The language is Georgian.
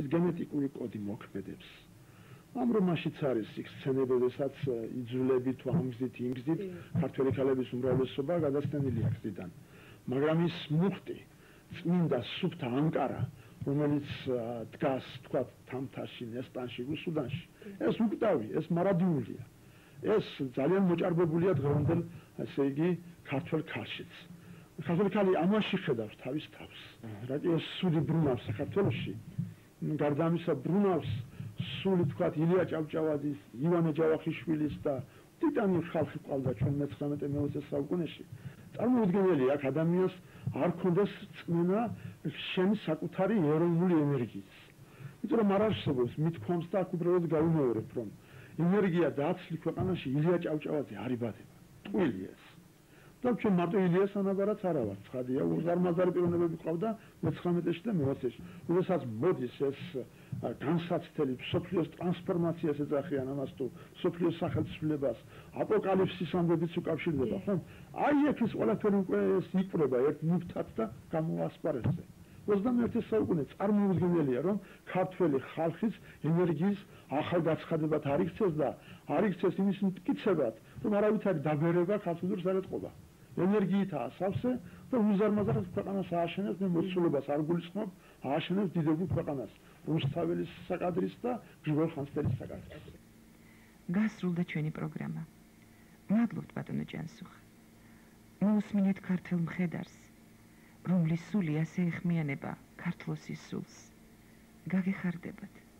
გენეტიკური კოდი მოქმედებს. ამ რომანშიც არის იქ სცენები, როდესაც იძულებით თუ ამგზით იმგზით ქართველი ქალების უმრავლესობა გადასცენილი აქვს დიდან. მაგრამ ის მუხტი, წმინდა სუფთა ანკარა, რომელიც დგას თქვათ თამთაში, ნესტანში, რუსუდანში, ეს უკვდავი, ეს მარადიულია. ეს ძალიან მოჭარბებულია დღევანდელ, ესე იგი, ქართველ ქალშიც. ქართველი ქალი ამაში ხედავს თავის თავს. რატო სული ბრუნავს საქართველოში? გარდა ამისა ბრუნავს სული თქვათ ილია ჭავჭავაძის, ივანე ჯავახიშვილის და ტიტანი ხალხი ყავდა ჩვენ მე-19-20 საუკუნეში. წარმოუდგენელია აქ ადამიანს არ ქონდეს წმენა შენი საკუთარი ეროვნული ენერგიის. იმიტომ რომ არ არსებობს მithქვამს და აქ უბრალოდ გავიმეორებ რომ ენერგია დააცლი ქვეყანაში ილია ჭავჭავაძე არ იბადება. ტყუილი ეს. და ჩვენ მარტო ილიას ანაბარაც არა ვარ, ცხადია, უზარმაზარი პიროვნებები ყავდა მე-19-ში და მე-20-ში. როდესაც მოდის ეს განსაცდელი სოფლიოს ტრანსფორმაციას ეძახიან ამას თუ სოფლიოს სახელმწიფოებას აპოკალიფსის ამბებიც უკავშირდება, ხო? აი აქ ეს ყველაფერი უკვე იკვრება ერთ ნივთად და გამოასპარეზზე. 21 საუკუნე წარმოუდგენელია რომ ქართველი ხალხის ენერგიის ახალგაცხადებად არ იქცეს და არ იქცეს იმის მტკიცებად, რომ არავითარი დაბერება ქართულურს არ ეთყობა. ენერგიითაა სავსე და უზარმაზარად ქვეყანას ააშენებს, მე მოცულობას არ გულისხმობ, ააშენებს დიდებულ ქვეყანას, რუსთაველის საკადრის და გრიგოლ-ხანძთელის საკადრის. გასრულდა ჩვენი პროგრამა. მადლობთ ბატონო ჯანსუხ. მოусმინეთ ქართულ მხედარს, რომლის სული ასე ეხმიანება ქართლოსის სულს. გაგეხარდებათ.